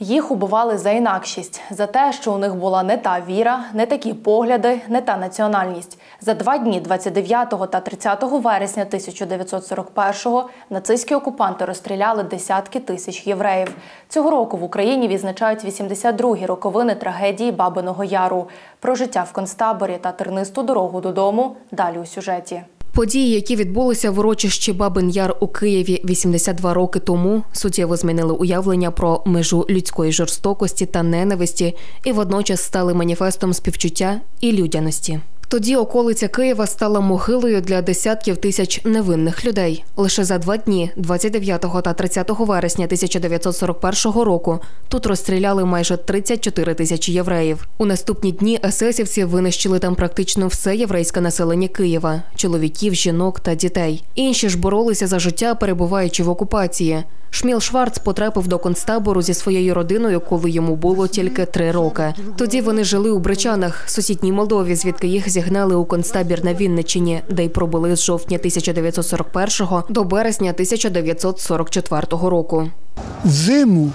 Їх убивали за інакшість, за те, що у них була не та віра, не такі погляди, не та національність. За 2 дні 29 та 30 вересня 1941-го нацистські окупанти розстріляли десятки тисяч євреїв. Цього року в Україні відзначають 82-гі роковини трагедії Бабиного Яру. Про життя в концтаборі та тернисту дорогу додому далі у сюжеті. Події, які відбулися в урочищі Бабин Яр у Києві 82 роки тому, суттєво змінили уявлення про межу людської жорстокості та ненависті і водночас стали маніфестом співчуття і людяності. Тоді околиця Києва стала могилою для десятків тисяч невинних людей. Лише за 2 дні, 29 та 30 вересня 1941 року, тут розстріляли майже 34 тисячі євреїв. У наступні дні есесівці винищили там практично все єврейське населення Києва – чоловіків, жінок та дітей. Інші ж боролися за життя, перебуваючи в окупації. Шміл Шварц потрапив до концтабору зі своєю родиною, коли йому було тільки 3 роки. Тоді вони жили у Бричанах, сусідній Молдові, звідки їх зігнали у концтабір на Вінниччині, де й пробули з жовтня 1941 до березня 1944 року. Взиму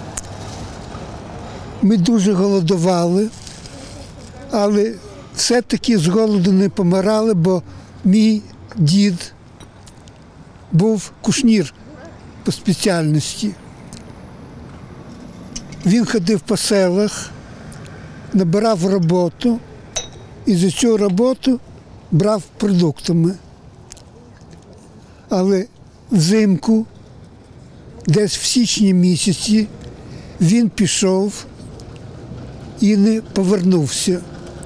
ми дуже голодували, але все-таки з голоду не помирали, бо мій дід був кушнір по спеціальності. Він ходив по селах, набирав роботу і за цю роботу брав продуктами. Але взимку, десь в січні місяці, він пішов і не повернувся.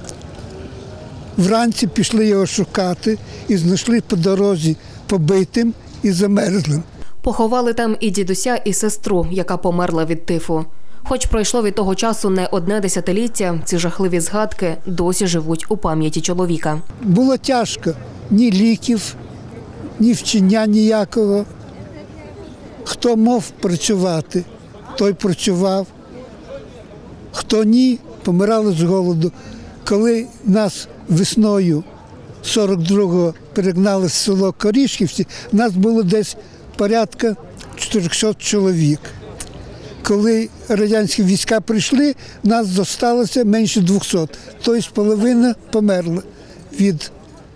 Вранці пішли його шукати і знайшли по дорозі побитим і замерзлим. Поховали там і дідуся, і сестру, яка померла від тифу. Хоч пройшло від того часу не 1 десятиліття, ці жахливі згадки досі живуть у пам'яті чоловіка. Було тяжко. Ні ліків, ні вчення ніякого. Хто мав працювати, той працював. Хто ні, помирали з голоду. Коли нас весною 42-го перегнали в село Корішківці, нас було десь порядка 400 чоловік. Коли радянські війська прийшли, нас зосталося менше 200. Тобто половина померла від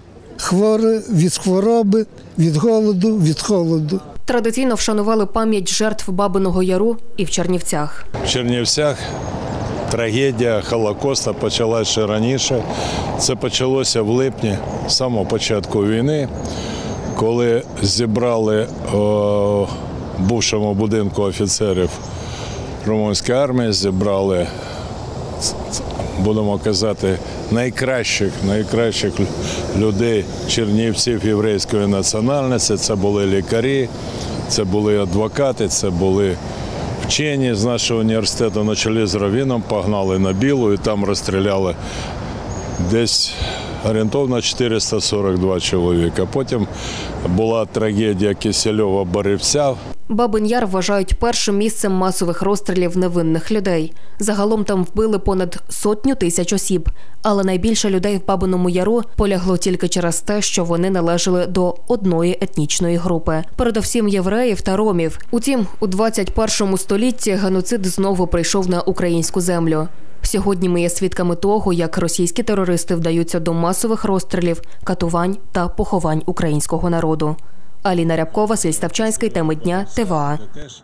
хвороби, від голоду, від холоду. Традиційно вшанували пам'ять жертв Бабиного Яру і в Чернівцях. В Чернівцях трагедія Холокосту почалася ще раніше. Це почалося в липні, з самого початку війни, коли зібрали у бувшому будинку офіцерів румунської армії, зібрали, будемо казати, найкращих людей, чернівців єврейської національності. Це були лікарі, це були адвокати, це були вчені з нашого університету. На чолі з Равіном погнали на Білу і там розстріляли десь орієнтовно 442 чоловіка. Потім була трагедія Кисельова-Борівця. Бабин Яр вважають першим місцем масових розстрілів невинних людей. Загалом там вбили понад 100 тисяч осіб. Але найбільше людей в Бабиному Яру полягло тільки через те, що вони належали до одної етнічної групи. Передовсім євреїв та ромів. Утім, у 21 столітті геноцид знову прийшов на українську землю. Сьогодні ми є свідками того, як російські терористи вдаються до масових розстрілів, катувань та поховань українського народу. Аліна Рябкова, Василь Ставчанський, теми дня, ТВА.